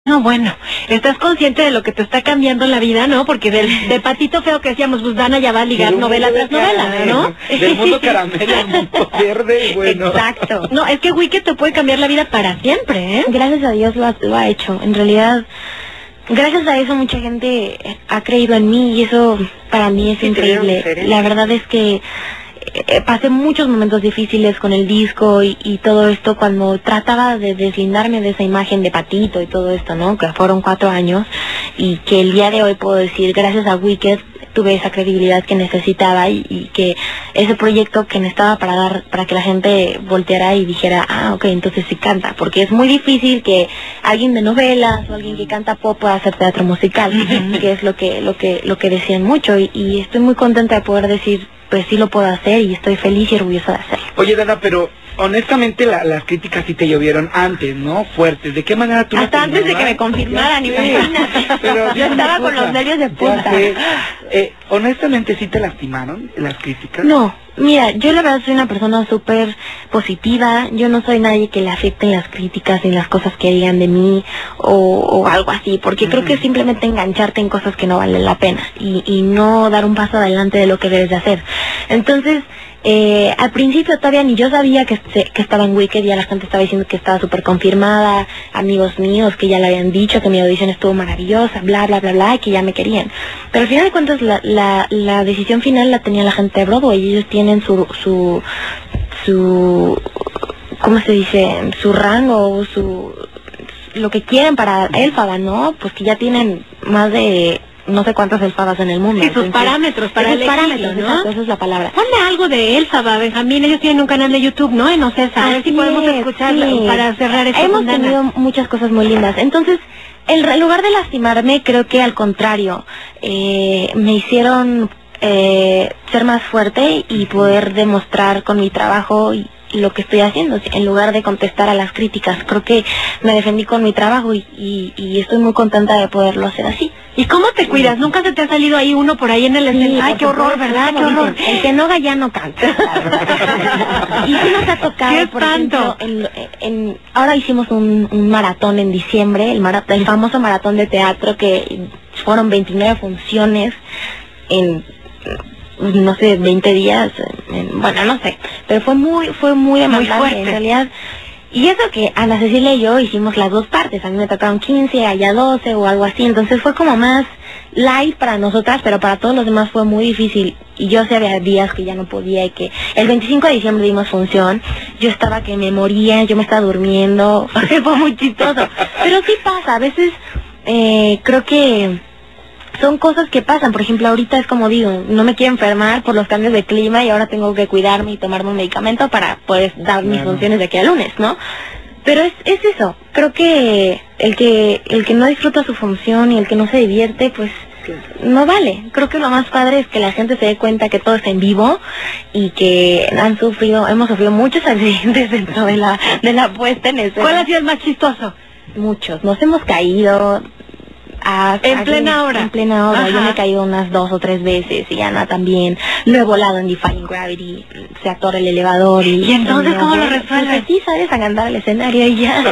No, bueno, estás consciente de lo que te está cambiando la vida, ¿no? Porque del patito feo que decíamos, pues Dana ya va a ligar novela tras novela, ¿no? Del mundo caramelo al mundo verde, bueno. Exacto. No, es que Wicked te puede cambiar la vida para siempre, ¿eh? Gracias a Dios lo ha hecho. En realidad, gracias a eso mucha gente ha creído en mí y eso para mí es increíble. La verdad es que pasé muchos momentos difíciles con el disco y todo esto cuando trataba de deslindarme de esa imagen de patito y todo esto, ¿no? Que fueron 4 años y que el día de hoy puedo decir, gracias a Wicked tuve esa credibilidad que necesitaba y que ese proyecto que necesitaba para que la gente volteara y dijera, ah, ok, entonces sí canta, porque es muy difícil que alguien de novelas o alguien que canta pop pueda hacer teatro musical, que es lo que decían mucho y estoy muy contenta de poder decir, pues sí lo puedo hacer y estoy feliz y orgullosa de hacerlo. Oye, Dana, pero honestamente las críticas sí te llovieron antes, ¿no? Fuertes. ¿De qué manera tú hasta antes de que me confirmaran, imagínate. Pero yo estaba con los nervios de punta. Honestamente, ¿sí te lastimaron las críticas? No, mira, yo la verdad soy una persona súper positiva. Yo no soy nadie que le afecten las críticas ni las cosas que digan de mí o algo así, porque creo que simplemente engancharte en cosas que no valen la pena y no dar un paso adelante de lo que debes de hacer. Entonces, al principio todavía ni yo sabía que estaba en Wicked, ya la gente estaba diciendo que estaba súper confirmada, amigos míos que ya le habían dicho que mi audición estuvo maravillosa, bla, bla, bla, bla, y que ya me querían. Pero al final de cuentas la decisión final la tenía la gente de Broadway y ellos tienen su ¿cómo se dice? Su rango, lo que quieren para Elphaba, ¿no? Pues que ya tienen más de no sé cuántas Elphabas en el mundo. Sí, sus parámetros para elegir, parámetros, ¿no? Exacto, esa es la palabra. Ponle algo de Elphaba, Benjamín, ellos tienen un canal de YouTube, ¿no? En Ocesa, a ver si podemos escucharlo para cerrar esto. Hemos tenido muchas cosas muy lindas, entonces, en lugar de lastimarme, creo que al contrario, me hicieron ser más fuerte y poder demostrar con mi trabajo y lo que estoy haciendo, en lugar de contestar a las críticas. Creo que me defendí con mi trabajo y estoy muy contenta de poderlo hacer así. ¿Y cómo te cuidas? ¿Nunca se te ha salido ahí uno por ahí en el escenario? Ay, qué horror, ¿verdad? Qué horror. El que no ya no canta. Y sí nos ha tocado, por ejemplo, ahora hicimos un maratón en diciembre, el famoso maratón de teatro que fueron 29 funciones en no sé, 20 días, bueno, no sé, pero fue muy demandante en realidad. Y eso que Ana Cecilia y yo hicimos las dos partes, a mí me tocaron 15, a ella 12 o algo así, entonces fue como más light para nosotras, pero para todos los demás fue muy difícil. Y yo sé, había días que ya no podía y que el 25 de diciembre dimos función, yo estaba que me moría, yo me estaba durmiendo, fue muy chistoso. Pero sí pasa, a veces creo que son cosas que pasan. Por ejemplo, ahorita es como digo, no me quiero enfermar por los cambios de clima y ahora tengo que cuidarme y tomarme un medicamento para poder dar mis funciones de aquí a lunes, ¿no? Pero es eso, creo que el que no disfruta su función y el que no se divierte, pues no vale. Creo que lo más padre es que la gente se dé cuenta que todo está en vivo y que hemos sufrido muchos accidentes dentro de la puesta en escena. ¿Cuál ha sido el más chistoso? Muchos, nos hemos caído. En plena hora. En plena hora. Ajá. Yo me he caído unas 2 o 3 veces y Ana también. Lo he volado en Defying Gravity, se atora el elevador ¿Y entonces cómo lo resuelves? Pues sí, sabes, a andar al escenario y ya.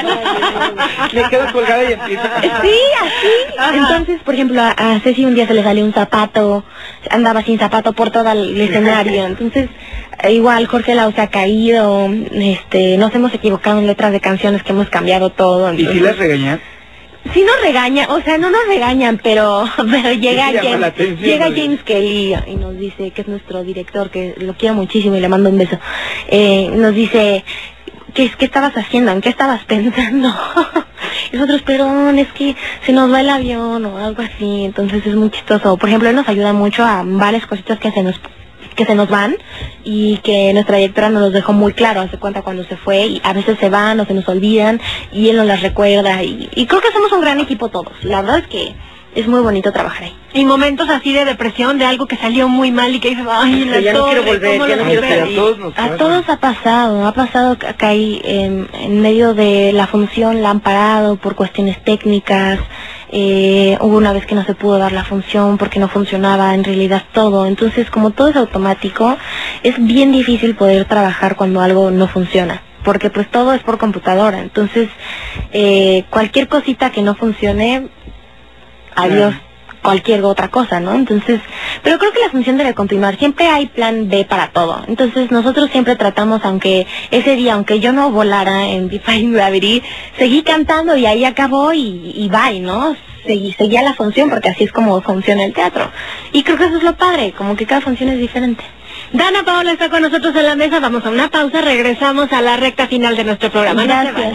Le quedas colgada y empieza. Sí, así. Ajá. Entonces, por ejemplo, a Ceci un día se le salió un zapato, andaba sin zapato por todo el escenario. Entonces, igual Jorge Lau se ha caído, nos hemos equivocado en letras de canciones que hemos cambiado todo. Entonces, ¿y si las regañan? Sí nos regañan, o sea, no nos regañan, pero llega James Kelly y nos dice, que es nuestro director, que lo quiero muchísimo y le mando un beso, nos dice, ¿qué estabas haciendo? ¿En qué estabas pensando? Y nosotros, perdón, es que se nos va el avión o algo así, entonces es muy chistoso. Por ejemplo, él nos ayuda mucho a varias cositas que se nos van y que nuestra directora nos los dejó muy claro, hace cuenta cuando se fue y a veces se van o se nos olvidan y él nos las recuerda y creo que somos un gran equipo todos. La verdad es que es muy bonito trabajar ahí. Y momentos así de depresión, de algo que salió muy mal y que dices, ay, ya no quiero volver, ya no quiero volver. A todos ha pasado que ahí en medio de la función la han parado por cuestiones técnicas. Hubo una vez que no se pudo dar la función porque no funcionaba en realidad todo, entonces como todo es automático, es bien difícil poder trabajar cuando algo no funciona. porque pues todo es por computadora, entonces cualquier cosita que no funcione, adiós cualquier otra cosa, ¿no? Entonces, pero creo que la función debe continuar, siempre hay plan B para todo, entonces nosotros siempre tratamos, aunque ese día, aunque yo no volara en Defying Gravity, seguí cantando y ahí acabó y bye, ¿no? Seguía la función, porque así es como funciona el teatro, y creo que eso es lo padre, como que cada función es diferente. Dana Paola está con nosotros en la mesa, vamos a una pausa, regresamos a la recta final de nuestro programa. Gracias.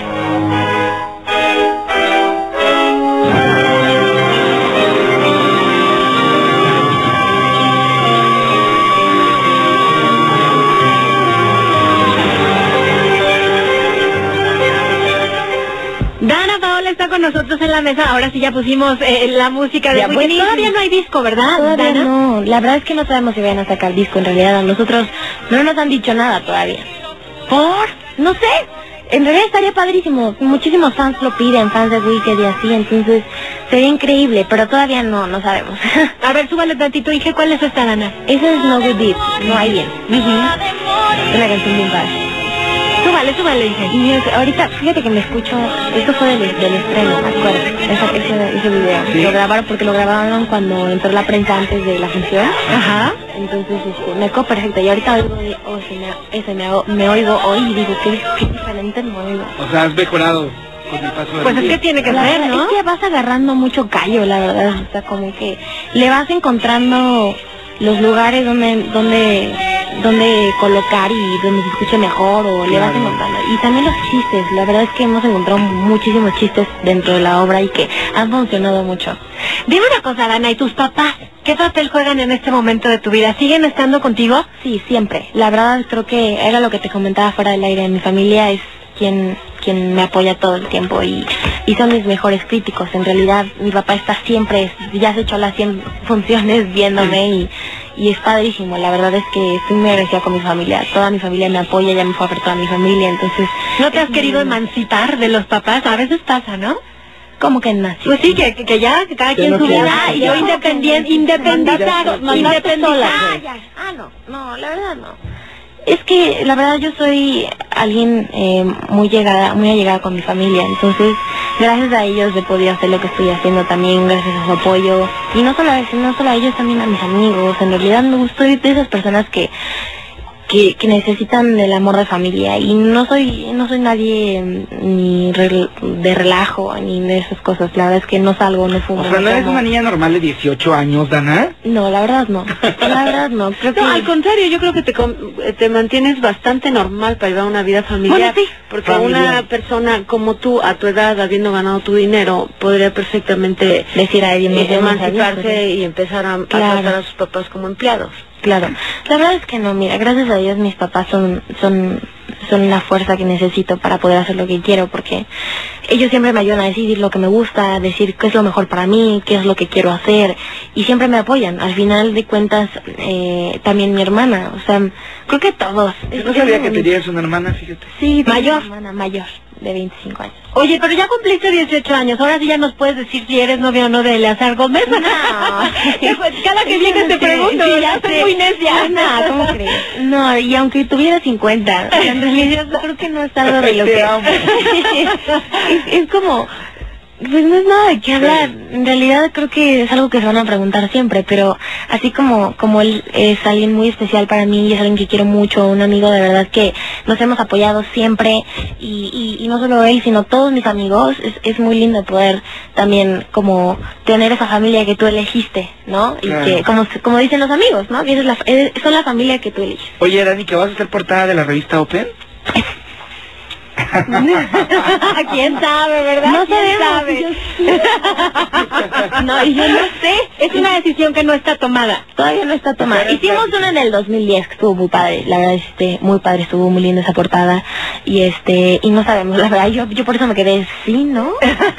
Dana Paola está con nosotros en la mesa, ahora sí ya pusimos la música de Weekend. Todavía no hay disco, ¿verdad? Todavía Dana? no, la verdad es que no sabemos si vayan a sacar disco en realidad, a nosotros no nos han dicho nada todavía. ¿Por? No sé, en realidad estaría padrísimo, muchísimos fans lo piden, fans de Wicked y así, entonces sería increíble, pero todavía no sabemos. A ver, súbale tantito, dije, ¿cuál es esta, Dana? Esa es No Good Deed, no hay bien. Una canción bien padre. Súbale, dije. Y ahorita, fíjate que me escucho, esto fue del estreno, me acuerdo, ese video. ¿Sí? Lo grabaron porque lo grabaron cuando entró la prensa antes de la función. Ajá. Entonces, me quedó perfecto. Y ahorita me oigo hoy y digo, qué diferente me oigo. O sea, has mejorado con el paso del Pues es que tiene que ser, ¿no? Es que vas agarrando mucho callo, la verdad. O sea, como que le vas encontrando los lugares donde colocar y donde se escuche mejor, o le vas encontrando. Y también los chistes, la verdad es que hemos encontrado muchísimos chistes dentro de la obra y que han funcionado mucho. Dime una cosa, Dana, ¿y tus papás qué papel juegan en este momento de tu vida? ¿Siguen estando contigo? Sí, siempre. La verdad creo que era lo que te comentaba fuera del aire. Mi familia es quien me apoya todo el tiempo y son mis mejores críticos. En realidad mi papá está siempre, ya se echó las 100 funciones viéndome y es padrísimo. La verdad es que estoy muy agradecida con mi familia. Toda mi familia me apoya, ya me fue a ver toda mi familia, entonces... ¿No te has querido emancipar de los papás? A veces pasa, ¿no? ¿Cómo que nací? Pues sí, que ya cada quien su vida, y yo independizado. No, la verdad no. Es que la verdad yo soy alguien muy allegada con mi familia, entonces gracias a ellos he podido hacer lo que estoy haciendo también, gracias a su apoyo, y no solo a ellos, también a mis amigos. En realidad soy de esas personas que necesitan el amor de familia, y no soy nadie ni de relajo ni de esas cosas. La verdad es que no salgo, no fumo. O sea, ¿no eres una niña normal de 18 años, Dana? No, la verdad no. La verdad no. Creo que... No, al contrario, yo creo que te mantienes bastante normal para llevar una vida familiar. Bueno, sí. Porque una persona como tú, a tu edad, habiendo ganado tu dinero, podría perfectamente decir a alguien emanciparse y empezar a tratar a sus papás como empleados. Claro, la verdad es que no, mira, gracias a Dios mis papás son la fuerza que necesito para poder hacer lo que quiero, porque ellos siempre me ayudan a decidir lo que me gusta, a decir qué es lo mejor para mí, qué es lo que quiero hacer, y siempre me apoyan. Al final de cuentas, también mi hermana, o sea, creo que todos. Yo no sabía que tenías una hermana, fíjate. Sí, mayor. Una hermana mayor, de 25 años. Oye, pero ya cumpliste 18 años, ahora sí ya nos puedes decir si eres novia o no de Eleazar Gómez. No. Cada que vienes te pregunto, sí, ya soy muy necia. No, ¿cómo crees? No, y aunque tuviera 50, en realidad creo que no es algo de lo que... es como... Pues no es nada de qué hablar. En realidad creo que es algo que se van a preguntar siempre, pero así como él es alguien muy especial para mí y es alguien que quiero mucho, un amigo de verdad que nos hemos apoyado siempre, y no solo él, sino todos mis amigos, es muy lindo poder también como tener esa familia que tú elegiste, ¿no? Claro. Y que como dicen los amigos, ¿no? Que son la familia que tú eliges. Oye, Dani, ¿que vas a ser portada de la revista Open? ¿Quién sabe, verdad? No ¿Quién sabemos, sabe? No, y yo no sé. Es una decisión que no está tomada. Todavía no está tomada. Hicimos una en el 2010 que estuvo muy padre, la verdad, muy padre, estuvo muy linda esa portada, y no sabemos, la verdad, yo por eso me quedé, sí, ¿no?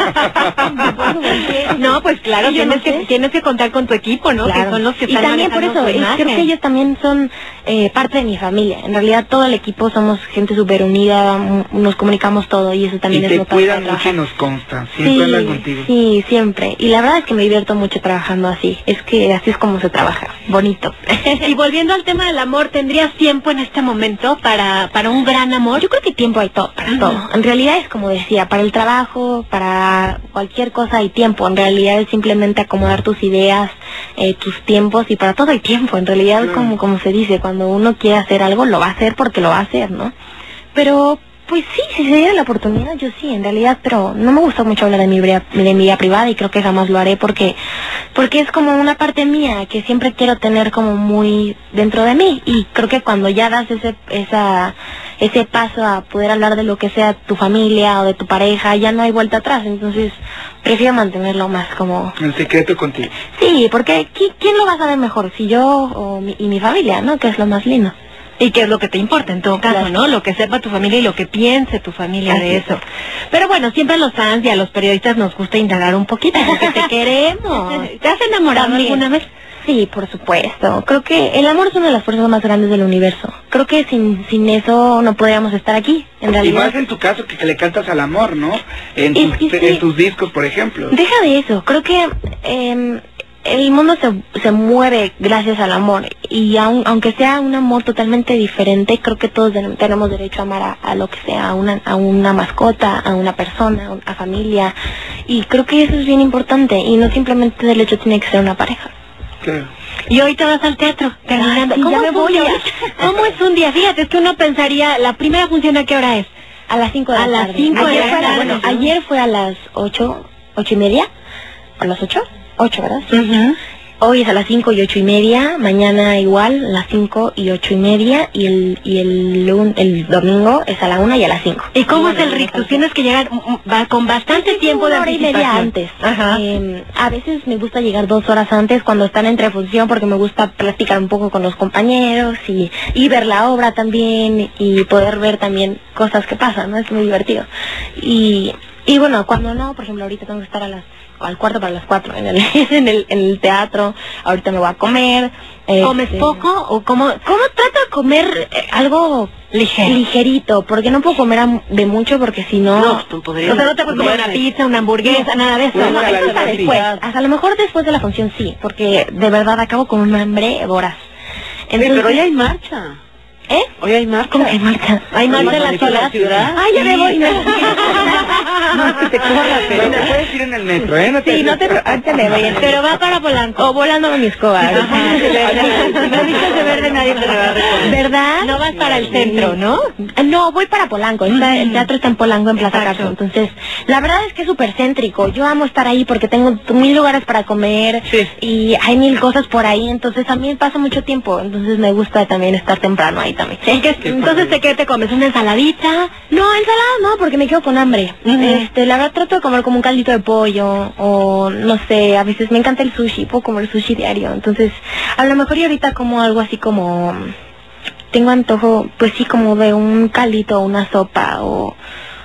No, pues claro, tienes que contar con tu equipo, ¿no? Claro. Que son los que y están también por eso, manejando tu creo que ellos también son parte de mi familia. En realidad todo el equipo somos gente súper unida, nos comunicamos todo, y eso también Y es te lo padre de cuidan mucho trabajar. y nos consta. Sí, hablan contigo. Sí, siempre. Y la verdad es que me divierto mucho trabajando así. Es que así es como se trabaja. Bonito. Y volviendo al tema del amor, ¿tendrías tiempo en este momento para un gran amor? Yo creo que tiempo hay para todo. En realidad es como decía, para el trabajo, para cualquier cosa hay tiempo. En realidad es simplemente acomodar tus ideas, tus tiempos, y para todo hay tiempo. En realidad es como se dice, cuando uno quiere hacer algo, lo va a hacer porque lo va a hacer, ¿no? Pero pues sí, si se diera la oportunidad, yo sí, en realidad, pero no me gusta mucho hablar de mi vida privada, y creo que jamás lo haré porque es como una parte mía que siempre quiero tener como muy dentro de mí, y creo que cuando ya das ese paso a poder hablar de lo que sea tu familia o de tu pareja, ya no hay vuelta atrás. Entonces prefiero mantenerlo más como en secreto contigo. Sí, porque ¿quién lo va a saber mejor? Si yo y mi familia, ¿no? Que es lo más lindo. Y qué es lo que te importa en todo caso, ¿no? Lo que sepa tu familia y lo que piense tu familia de eso. Pero bueno, siempre a los fans y a los periodistas nos gusta indagar un poquito, porque te queremos. ¿Te has enamorado alguna vez? Sí, por supuesto. Creo que el amor es una de las fuerzas más grandes del universo. Creo que sin eso no podríamos estar aquí, en realidad. Y más en tu caso que le cantas al amor, ¿no? En tus discos, por ejemplo. Deja de eso. Creo que el mundo se mueve gracias al amor, y aunque sea un amor totalmente diferente, creo que todos tenemos derecho a amar a lo que sea, a una mascota, a una persona, a familia, y creo que eso es bien importante, y no simplemente del hecho tiene que ser una pareja. Claro. Y hoy te vas al teatro, terminando. ¿Cómo me voy ahorita? ¿Cómo es un día? Fíjate, es que uno pensaría, la primera función ¿a qué hora es? A las 5 de la tarde. A las 5 de la tarde. Bueno, ayer fue a las 8:30, ¿a las 8? 8, ¿verdad? Sí. Hoy es a las 5 y 8:30, mañana igual, a las 5 y 8:30, y el domingo es a la 1 y a las 5. ¿Y cómo es el ritmo? Tienes que llegar con bastante tiempo de anticipación. 1 hora y media antes. Ajá. A veces me gusta llegar 2 horas antes cuando están entre función, porque me gusta platicar un poco con los compañeros y ver la obra también, y poder ver también cosas que pasan, ¿no? Es muy divertido. Y bueno, cuando no, por ejemplo, ahorita tengo que estar al cuarto para las 4 en el teatro. Ahorita me voy a comer. ¿Comes poco o cómo trato de comer algo ligerito? Porque no puedo comer de mucho, porque si no... No, tú podrías... O sea, no te puedes comer una pizza, una hamburguesa, nada de eso. No, eso está después. Hasta a lo mejor después de la función sí, porque de verdad acabo con un hambre voraz. Entonces, pero hoy hay marcha. Hoy hay marcha. ¿Cómo que hay marcha? ¿Hay marcha en la ciudad? Ay, ya me voy. No, es que te corras, pero te puedes ir en el metro, ¿eh? Sí, no te ahorita me voy. Pero va para Polanco. O volando con mi escoba. No dices de verde, nadie te va a recordar. ¿Verdad? No vas para el centro, ¿no? No, voy para Polanco. El teatro está en Polanco, en Plaza Carso. Entonces, la verdad es que es súper céntrico. Yo amo estar ahí porque tengo 1000 lugares para comer, y hay 1000 cosas por ahí. Entonces, a mí pasa mucho tiempo. Entonces, me gusta también estar temprano ahí también. Entonces, ¿qué te comes? ¿Una ensaladita? No, ensalada no, porque me quedo con hambre. La verdad trato de comer como un caldito de pollo, o no sé, a veces me encanta el sushi, puedo comer sushi diario. Entonces, a lo mejor yo ahorita como algo así como... Tengo antojo, pues sí, como de un caldito, o una sopa, o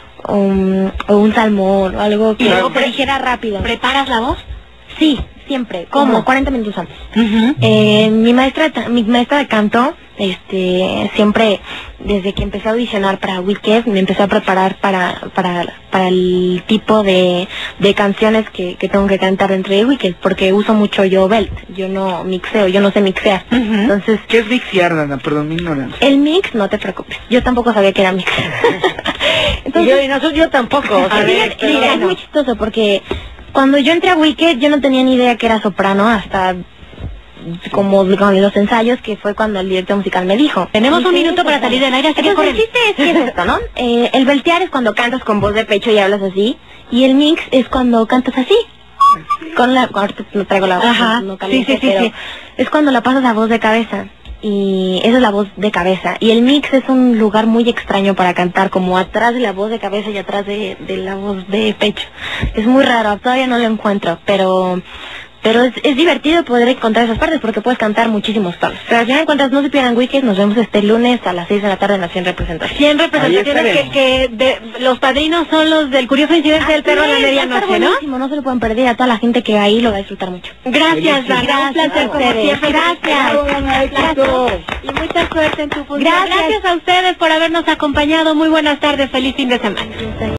un salmón, o algo que dijera rápido. ¿Preparas la voz? Sí, siempre. ¿Cómo? Como 40 minutos antes. Mi maestra de canto, siempre, desde que empecé a audicionar para Wicked, me empecé a preparar para el tipo de canciones que tengo que cantar dentro de Wicked, porque uso mucho yo belt, yo no mixeo, yo no sé mixear. Entonces, ¿qué es mixear, Dana? Perdón, mi ignorancia. El mix, no te preocupes, yo tampoco sabía que era mix. Entonces, yo tampoco. Mira, es muy chistoso porque cuando yo entré a Wicked, yo no tenía ni idea que era soprano hasta como con los ensayos, que fue cuando el director musical me dijo. Tenemos un minuto para salir del aire, así que el chiste es que es esto, ¿no? El beltear es cuando cantas con voz de pecho y hablas así, y el mix es cuando cantas así. Ahorita no traigo la voz, no caliente, pero es cuando la pasas a voz de cabeza. Y esa es la voz de cabeza. Y el mix es un lugar muy extraño para cantar, como atrás de la voz de cabeza y atrás de la voz de pecho. Es muy raro, todavía no lo encuentro, pero es divertido poder encontrar esas partes, porque puedes cantar muchísimos tonos. Pero al final de cuentas, no se pierdan Wicked. Nos vemos este lunes a las 6 de la tarde en las 100 representaciones. 100 representaciones que los padrinos son los del curioso incidente del perro a la medianoche, ¿no? No se lo pueden perder, a toda la gente que va ahí lo va a disfrutar mucho. Gracias, Dana. Un placer como siempre. Gracias. Y mucha suerte en tu función. Gracias a ustedes por habernos acompañado. Muy buenas tardes. Feliz fin de semana.